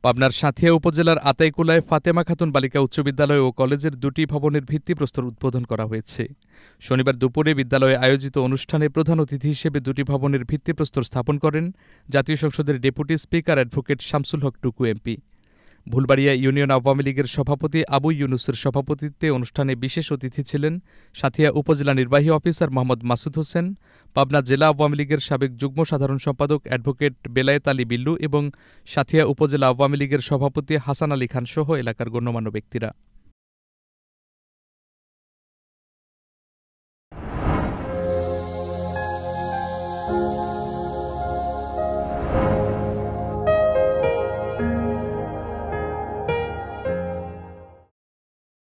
পাবনার সাঁথিয়া উপজেলার আতাইকুলায় ফাতেমা খাতুন বালিকা উচ্চ বিদ্যালয় ও কলেজের দুটি ভবনের ভিত্তিপ্রস্তর উদ্বোধন করা হয়েছে। শনিবার দুপুরে বিদ্যালয়ে আয়োজিত অনুষ্ঠানে প্রধান অতিথি হিসেবে দুটি ভবনের ভিত্তিপ্রস্তর স্থাপন করেন জাতীয় সংসদের deputy speaker advocate Shamsul Haq Tuku MP. Bhulbaria union Awami লীগের সভাপতি আবু ইউনুসের সভাপতিত্বে অনুষ্ঠানে বিশেষ অতিথি ছিলেন সাঁথিয়া উপজেলা নির্বাহী অফিসার মোহাম্মদ মাসুদ হোসেন, পাবনা জেলা আওয়ামী লীগের সাবেক যুগ্ম সাধারণ সম্পাদক অ্যাডভোকেট বেলায়েত আলী বিল্লু এবং সাঁথিয়া উপজেলা আওয়ামী লীগের সভাপতি হাসান আলী খান সহ এলাকার গণ্যমান্য ব্যক্তিরা।